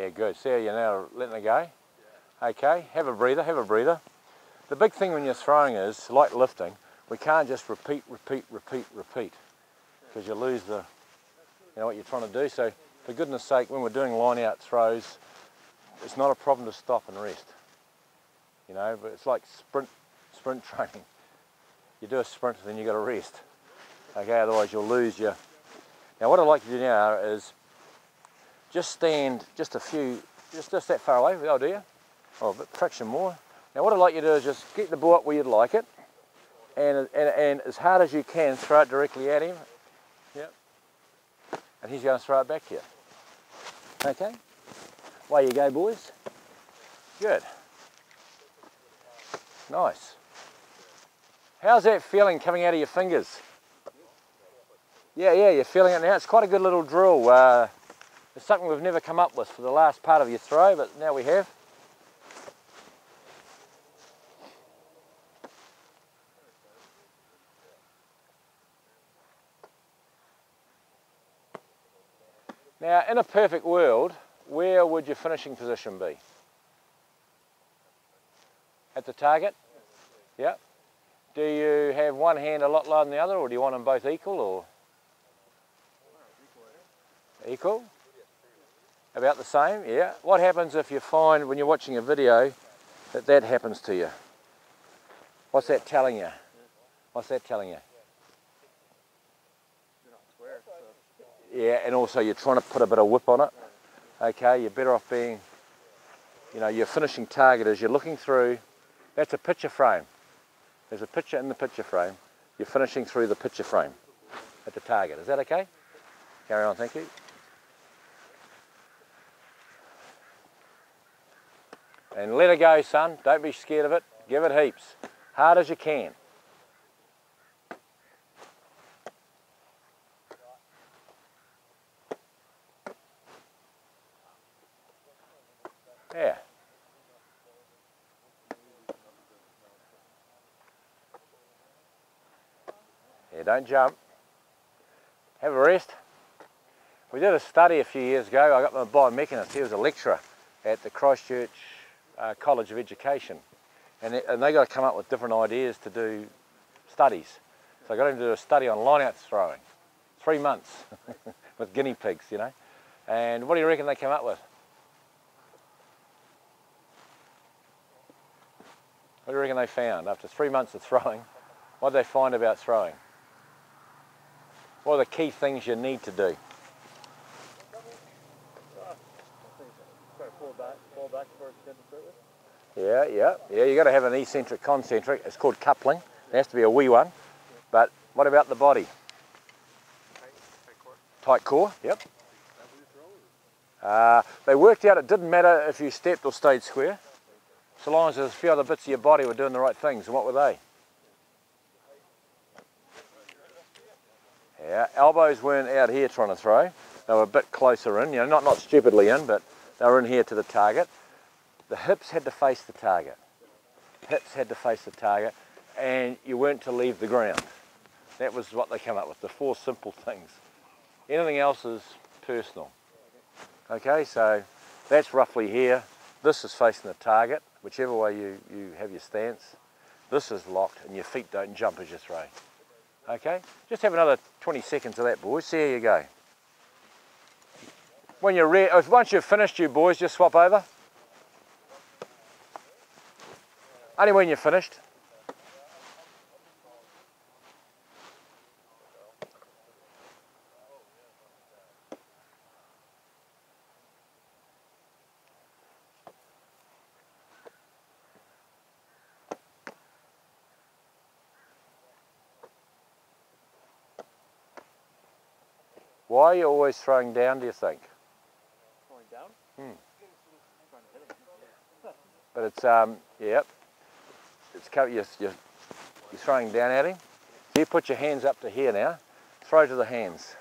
Yeah, good. See how you're now letting it go? Okay, have a breather, have a breather. The big thing when you're throwing is, like lifting, we can't just repeat, because you lose the, what you're trying to do. So for goodness sake, when we're doing line out throws, it's not a problem to stop and rest. But it's like sprint training. You do a sprint, then you've got to rest. Okay, otherwise you'll lose your... Now what I'd like to do now is just stand just that far away. Oh, do you? Oh, a bit fraction more. Now what I'd like you to do is just get the ball up where you'd like it, and as hard as you can, throw it directly at him. Yep. And he's going to throw it back here. Okay? Away you go, boys. Good. Nice. How's that feeling coming out of your fingers? Yeah, you're feeling it now. It's quite a good little drill. It's something we've never come up with for the last part of your throw, but now we have. Now, in a perfect world, where would your finishing position be? At the target? Yeah. Do you have one hand a lot lower than the other, or do you want them both equal, or? Equal? About the same, yeah. What happens if you find, when you're watching a video, that happens to you? What's that telling you? What's that telling you? Yeah, and also you're trying to put a bit of whip on it. Okay, you're better off being, your finishing target is you're looking through, that's a picture frame. There's a picture in the picture frame. You're finishing through the picture frame at the target. Is that okay? Carry on, thank you. And let it go, son. Don't be scared of it. Give it heaps. Hard as you can. Yeah. Yeah, don't jump. Have a rest. We did a study a few years ago. I got my biomechanist. He was a lecturer at the Christchurch College of Education. And they got to come up with different ideas to do studies. So I got him to do a study on line-out throwing. 3 months with guinea pigs, And what do you reckon they came up with? What do you reckon they found after 3 months of throwing? What did they find about throwing? What are the key things you need to do? Yeah, you got to have an eccentric, concentric. It's called coupling. It has to be a wee one. But what about the body? Tight core, yep. They worked out it didn't matter if you stepped or stayed square, so long as there's a few other bits of your body were doing the right things. And what were they? Yeah, elbows weren't out here trying to throw. They were a bit closer in, not stupidly in, but they were in here to the target. The hips had to face the target. Hips had to face the target, and you weren't to leave the ground. That was what they came up with, the 4 simple things. Anything else is personal. Okay, so that's roughly here. This is facing the target, whichever way you have your stance. This is locked, and your feet don't jump as you throw. Okay, just have another 20 seconds of that, boys. See how you go. When you're ready, once you've finished, you boys, just swap over. Only when you're finished. Why are you always throwing down, do you think? Throwing down? But it's, yep. You're throwing down at him. So you put your hands up to here now. Throw to the hands.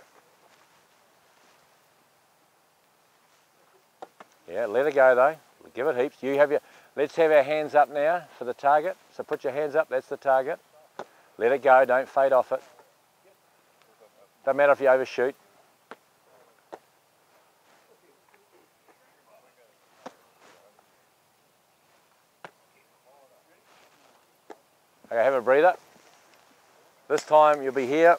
Yeah, let it go though. Give it heaps. Let's have our hands up now for the target. So put your hands up, that's the target. Let it go, don't fade off it. Doesn't matter if you overshoot. This time you'll be here.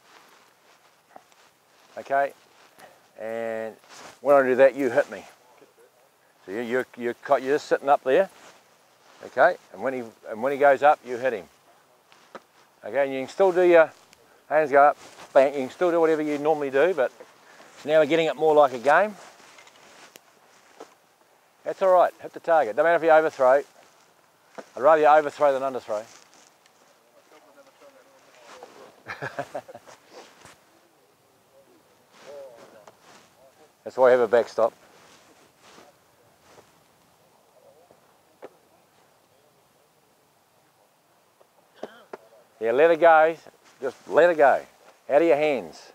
Okay, and when I do that, you hit me. So you're just sitting up there. Okay, and when he goes up, you hit him. Okay, and you can still do your hands go up, bang. You can still do whatever you normally do, but now we're getting it more like a game. That's all right. Hit the target. Don't matter if you overthrow. I'd rather you overthrow than underthrow. That's why I have a backstop. Yeah, let it go. Just let it go. Out of your hands.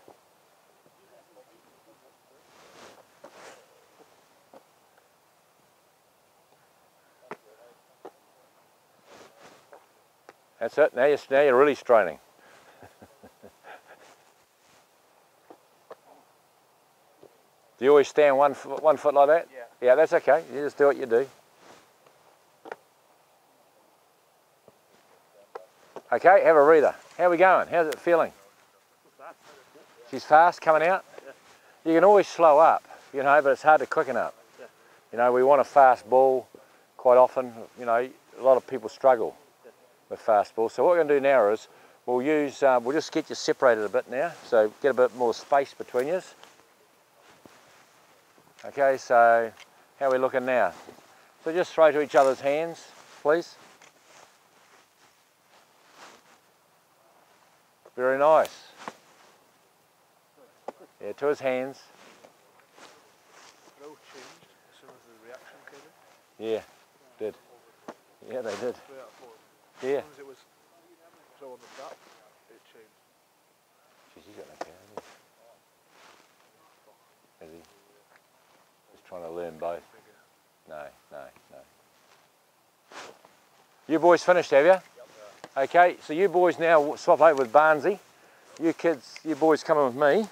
That's it. Now you're really straining. Do you always stand one foot like that? Yeah. Yeah, that's okay. You just do what you do. Okay, have a breather. How are we going? How's it feeling? She's fast coming out? Yeah. You can always slow up, you know, but it's hard to quicken up. Yeah. You know, we want a fast ball quite often. You know, a lot of people struggle with fast balls. So what we're going to do now is we'll just get you separated a bit now. So get a bit more space between you. Okay, so how are we looking now? So just throw to each other's hands, please. Very nice. Yeah, to his hands. It all changed as soon as the reaction came in. Yeah, did. Yeah, they did. As Yeah. soon as it was thrown on the tap, it changed. Jeez, he's got no care, has he? He's trying to learn both. No. You boys finished, have you? Okay, so you boys now swap over with Barnsey. You kids, you boys coming with me.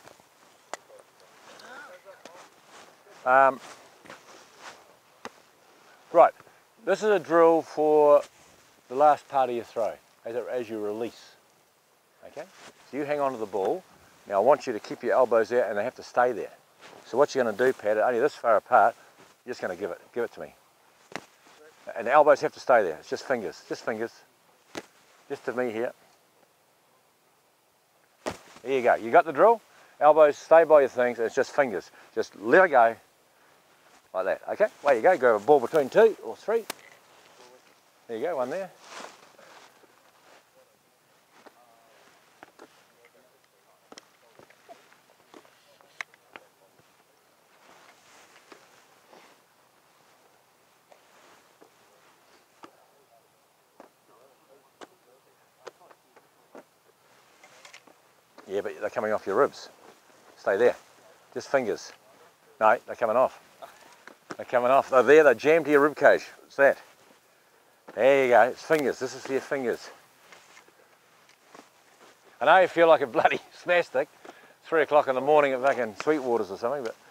Right, this is a drill for the last part of your throw, as you release. Okay, so you hang on to the ball. Now I want you to keep your elbows out and they have to stay there. So what you're going to do, Pat, only this far apart, you're just going to give it to me. And the elbows have to stay there. It's just fingers, just to me here. There you go. You got the drill? Elbows stay by your things, and it's just fingers. Just let it go like that. Okay, away you go. Grab a ball between 2 or 3. There you go, one there. Yeah, but they're coming off your ribs. Stay there. Just fingers. No, they're coming off. They're coming off. They're there, they're jammed to your rib cage. What's that? There you go. It's fingers. This is your fingers. I know you feel like a bloody spastic. 3 o'clock in the morning at fucking Sweetwaters or something, but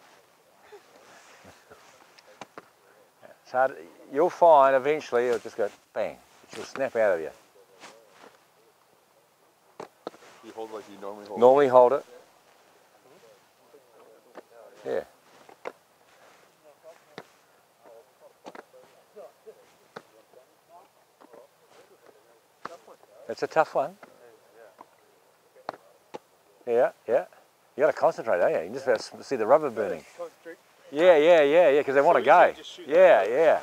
it's hard. You'll find eventually it'll just go bang. It'll snap out of you. You hold like you normally hold. Normally hold it. Yeah. It's a tough one. Yeah. You got to concentrate, don't you? You just have to see the rubber burning. Yeah, because they want to go. Yeah.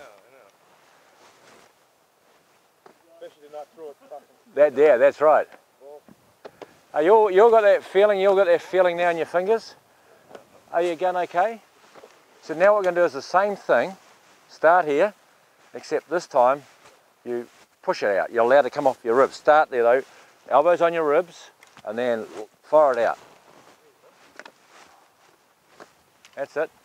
That's right. You got that feeling? You all got that feeling now in your fingers? Are you going okay? So now what we're going to do is the same thing. Start here, except this time you push it out. You're allowed to come off your ribs. Start there though, elbows on your ribs, and then fire it out. That's it.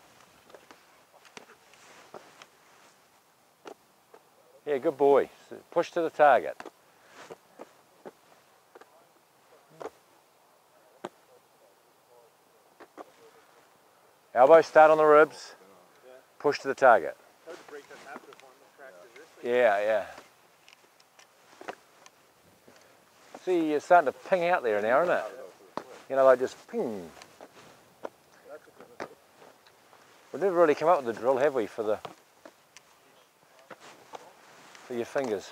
Yeah, good boy. Push to the target. Elbows start on the ribs, push to the target. See, you're starting to ping out there now, isn't it? You know, like just ping. We've never really come up with the drill, have we, for your fingers?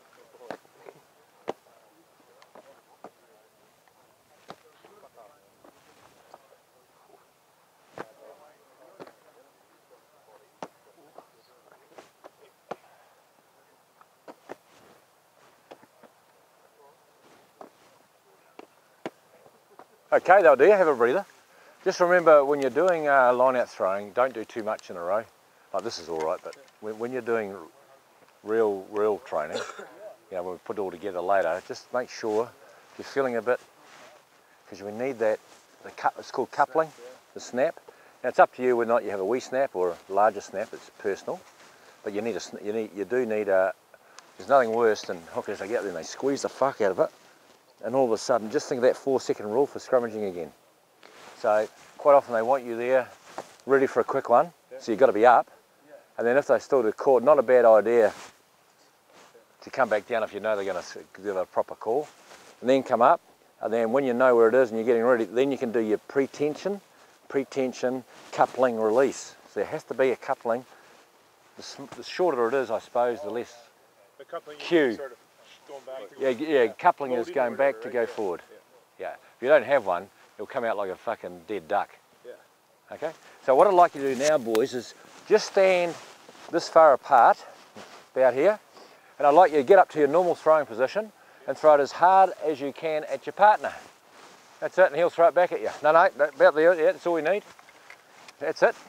Okay, that'll do. Have a breather. Just remember, when you're doing line out throwing, don't do too much in a row. Like this is all right, but when you're doing real training, you know, when we put it all together later, just make sure you're feeling a bit, because we need that. It's called coupling, the snap. Now it's up to you whether or not you have a wee snap or a larger snap. It's personal, but you do need a. There's nothing worse than hookers. They get there and they squeeze the fuck out of it. And all of a sudden, just think of that 4-second rule for scrummaging again. So quite often they want you there, ready for a quick one, so you've got to be up. And then if they still do call, not a bad idea to come back down if you know they're going to give a proper call. And then come up, and then when you know where it is and you're getting ready, then you can do your pre-tension, coupling, release. So there has to be a coupling. The shorter it is, I suppose, the less The coupling cue. sort of going back to Yeah, coupling is floating going back order, to right? go Yeah. forward. Yeah. If you don't have one, it'll come out like a fucking dead duck. Yeah. Okay? So what I'd like you to do now, boys, is just stand this far apart, about here, and I'd like you to get up to your normal throwing position and throw it as hard as you can at your partner. That's it, and he'll throw it back at you. No, about there, yeah, that's all we need. That's it.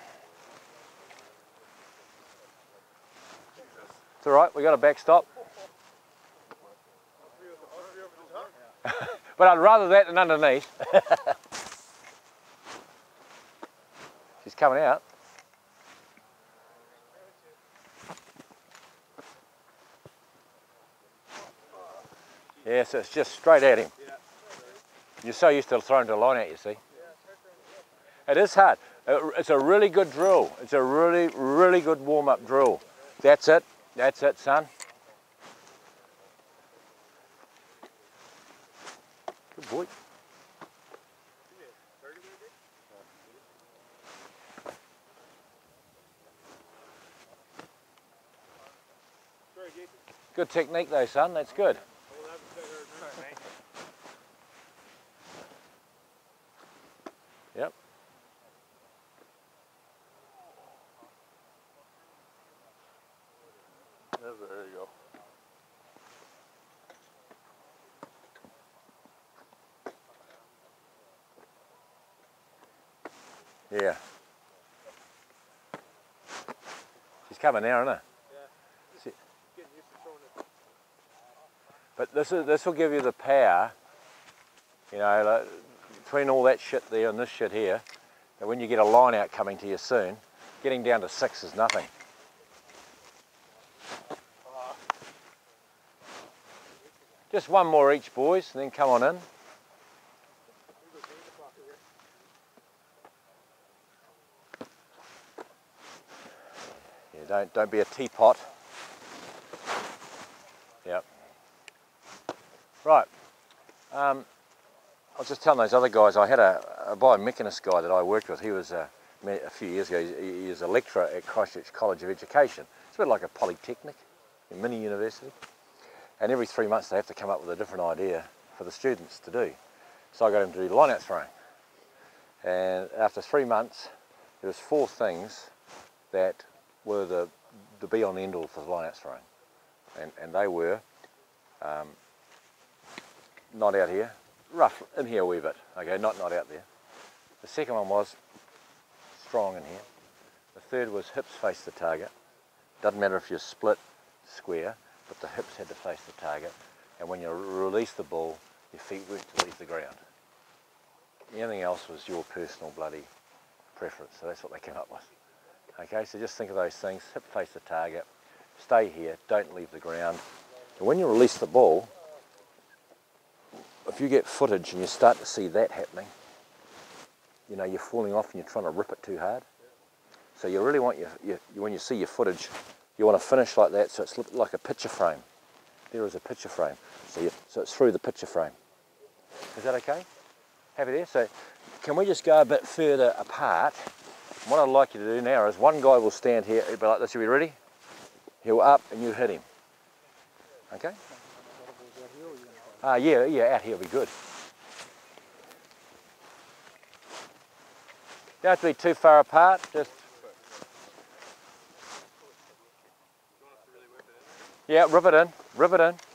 It's all right, we got a backstop. But I'd rather that than underneath. She's coming out. Yeah, so it's just straight at him. You're so used to throwing to a line out, you see. It is hard. It's a really good drill. It's a really good warm-up drill. That's it, son. Good boy. Good technique though, son, that's good. Yep. There you go. Yeah. She's coming now, isn't it? Yeah. Getting used to throwing it. But this will give you the power, you know, like, between all that shit there and this shit here, that when you get a line out coming to you soon, getting down to 6 is nothing. Just one more each, boys, and then come on in. Yeah, don't be a teapot. Yep. Right. I was just telling those other guys, I had a biomechanist guy that I worked with. He was a few years ago. He was a lecturer at Christchurch College of Education. It's a bit like a polytechnic, a mini university. And every 3 months they have to come up with a different idea for the students to do. So I got him to do line-out throwing. And after 3 months, there was 4 things that were the be-all and end-all for line-out throwing. And they were not out here, rough in here a wee bit, okay, not out there. The second one was strong in here. The third was hips face the target. Doesn't matter if you're split square, but the hips had to face the target. And when you release the ball, your feet were to leave the ground. Anything else was your personal bloody preference, so that's what they came up with. Okay, so just think of those things, hip face the target, stay here, don't leave the ground. And when you release the ball, if you get footage and you start to see that happening, you know, you're falling off and you're trying to rip it too hard. So you really want when you see your footage, you want to finish like that so it's like a picture frame. there is a picture frame. So it's through the picture frame. Is that okay? Happy there? So can we just go a bit further apart? What I'd like you to do now is one guy will stand here, he'll be like this. Are we ready? He'll up and you hit him. Okay? Yeah, out here will be good. Don't have to be too far apart, just... Yeah, rip it in, rip it in.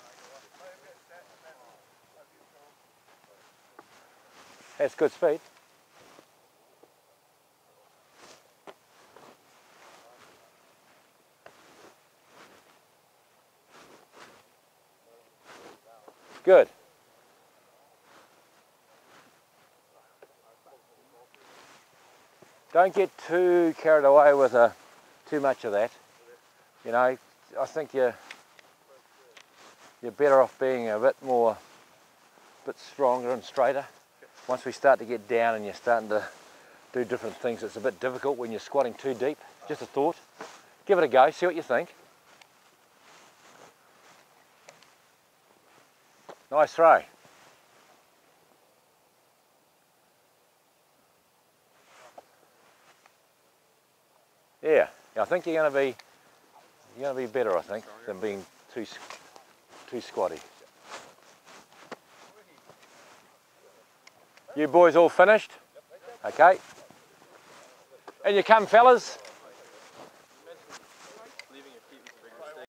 That's good speed. Good. Don't get too carried away with too much of that. You know, I think you're better off being a bit stronger and straighter. Once we start to get down and you're starting to do different things, it's a bit difficult when you're squatting too deep. Just a thought. Give it a go, see what you think. Nice throw. Yeah, I think you're going to be better, I think, than being too squatty. You boys all finished? Okay. In you come, fellas.